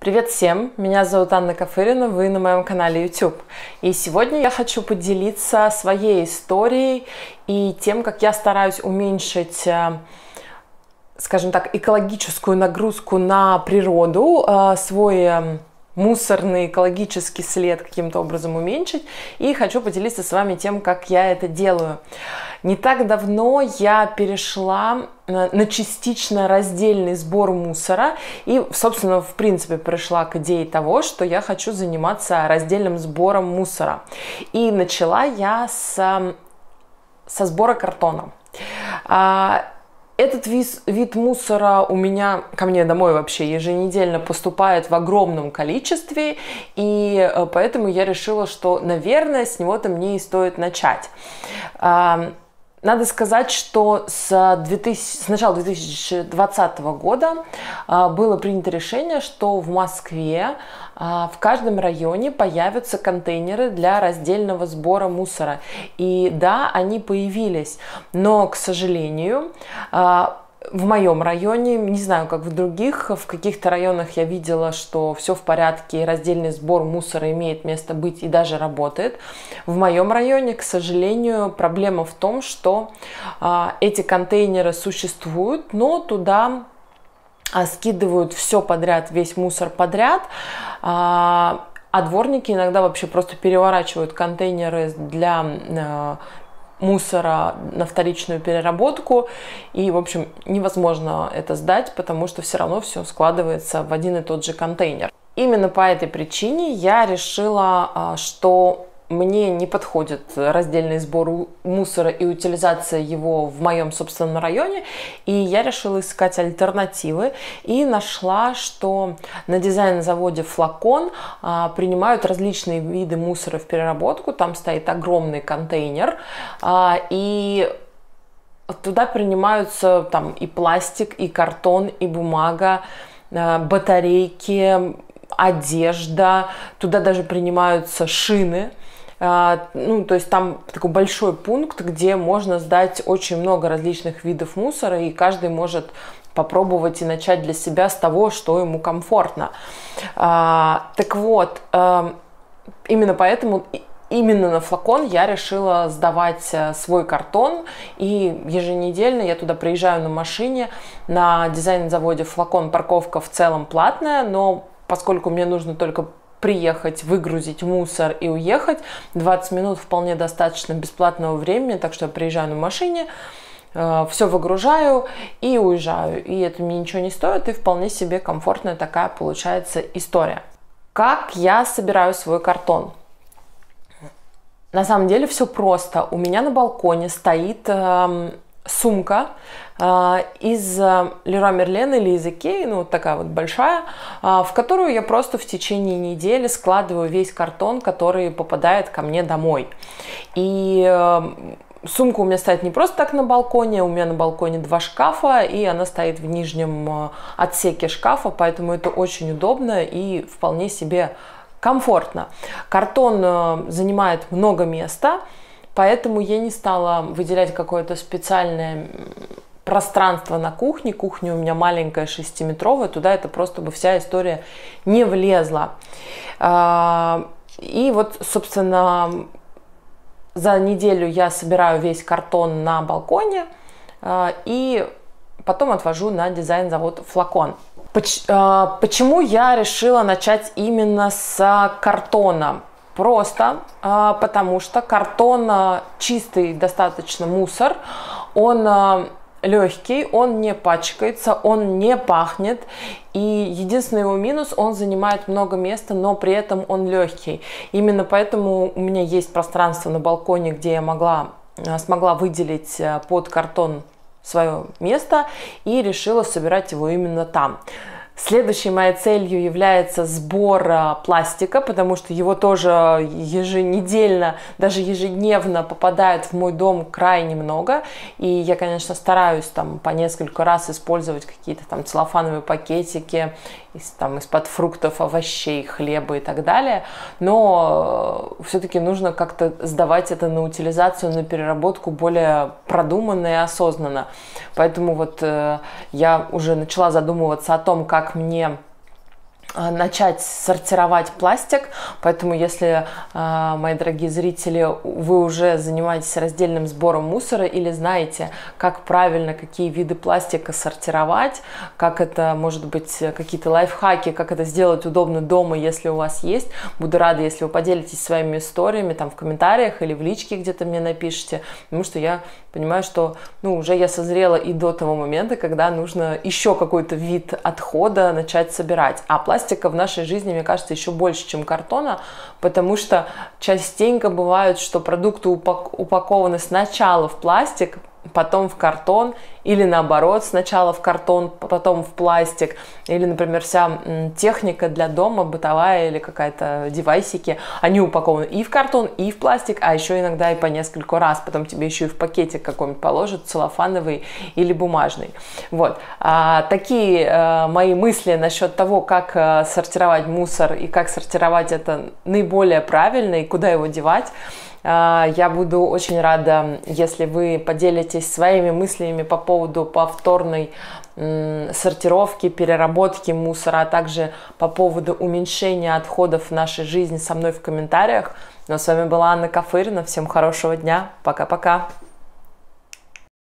Привет всем! Меня зовут Анна Кафырина, вы на моем канале YouTube. И сегодня я хочу поделиться своей историей и тем, как я стараюсь уменьшить, скажем так, экологическую нагрузку на природу, свой мусорный экологический след каким-то образом уменьшить. И хочу поделиться с вами тем, как я это делаю. Не так давно я перешла на частично раздельный сбор мусора и, собственно, в принципе, пришла к идее того, что я хочу заниматься раздельным сбором мусора. И начала я со сбора картона. Этот вид мусора ко мне домой вообще еженедельно поступает в огромном количестве, и поэтому я решила, что, наверное, с него-то мне и стоит начать. Надо сказать, что с начала 2020 года было принято решение, что в Москве в каждом районе появятся контейнеры для раздельного сбора мусора. И да, они появились, но, к сожалению, в моем районе, не знаю, как в других, в каких-то районах я видела, что все в порядке, и раздельный сбор мусора имеет место быть и даже работает. В моем районе, к сожалению, проблема в том, что эти контейнеры существуют, но туда скидывают все подряд, весь мусор подряд, а дворники иногда вообще просто переворачивают контейнеры для мусора на вторичную переработку, и, в общем, невозможно это сдать, потому что все равно все складывается в один и тот же контейнер. Именно по этой причине я решила, что мне не подходит раздельный сбор мусора и утилизация его в моем собственном районе, и я решила искать альтернативы и нашла, что на дизайн-заводе «Флакон» принимают различные виды мусора в переработку. Там стоит огромный контейнер, и туда принимаются там и пластик, и картон, и бумага, батарейки, одежда, туда даже принимаются шины. То есть там такой большой пункт, где можно сдать очень много различных видов мусора, и каждый может попробовать и начать для себя с того, что ему комфортно. Так вот, именно поэтому именно на «Флакон» я решила сдавать свой картон, и еженедельно я туда приезжаю на машине. На дизайн-заводе «Флакон» парковка в целом платная, но поскольку мне нужно только приехать, выгрузить мусор и уехать, 20 минут вполне достаточно бесплатного времени, так что я приезжаю на машине, все выгружаю и уезжаю. И это мне ничего не стоит, и вполне себе комфортная такая получается история. Как я собираю свой картон? На самом деле все просто. У меня на балконе стоит сумка из Leroy Merlin или из Ikea, вот такая вот большая, в которую я просто в течение недели складываю весь картон, который попадает ко мне домой. И сумка у меня стоит не просто так на балконе, у меня на балконе 2 шкафа, и она стоит в нижнем отсеке шкафа, поэтому это очень удобно и вполне себе комфортно. Картон занимает много места, поэтому я не стала выделять какое-то специальное пространство на кухне. Кухня у меня маленькая, 6-метровая, туда это просто бы вся история не влезла. И вот, собственно, за неделю я собираю весь картон на балконе и потом отвожу на дизайн-завод «Флакон». Почему я решила начать именно с картона? Просто потому что картон чистый достаточно мусор, он легкий, он не пачкается, он не пахнет, и единственный его минус, он занимает много места, но при этом он легкий. Именно поэтому у меня есть пространство на балконе, где я смогла выделить под картон свое место и решила собирать его именно там. Следующей моей целью является сбор пластика, потому что его тоже еженедельно, даже ежедневно попадает в мой дом крайне много. И я, конечно, стараюсь там по несколько раз использовать какие-то там целлофановые пакетики из-под фруктов, овощей, хлеба и так далее. Но все-таки нужно как-то сдавать это на утилизацию, на переработку более продуманно и осознанно. Поэтому вот я уже начала задумываться о том, как мне начать сортировать пластик, поэтому если, мои дорогие зрители, вы уже занимаетесь раздельным сбором мусора или знаете, как правильно, какие виды пластика сортировать, как это, может быть, какие-то лайфхаки, как это сделать удобно дома, если у вас есть, буду рада, если вы поделитесь своими историями там в комментариях или в личке где-то мне напишите, потому что я понимаю, что уже я созрела и до того момента, когда нужно еще какой-то вид отхода начать собирать. А пластика в нашей жизни, мне кажется, еще больше, чем картона, потому что частенько бывает, что продукты упакованы сначала в пластик, потом в картон, или наоборот, сначала в картон, потом в пластик, или, например, вся техника для дома, бытовая или какая-то девайсики, они упакованы и в картон, и в пластик, а еще иногда и по нескольку раз, потом тебе еще и в пакетик какой-нибудь положат, целлофановый или бумажный. Вот. Такие мои мысли насчет того, как сортировать мусор и как сортировать это наиболее правильно и куда его девать. Я буду очень рада, если вы поделитесь своими мыслями по поводу повторной сортировки, переработки мусора, а также по поводу уменьшения отходов в нашей жизни со мной в комментариях. Ну а с вами была Анна Кафырина. Всем хорошего дня. Пока-пока.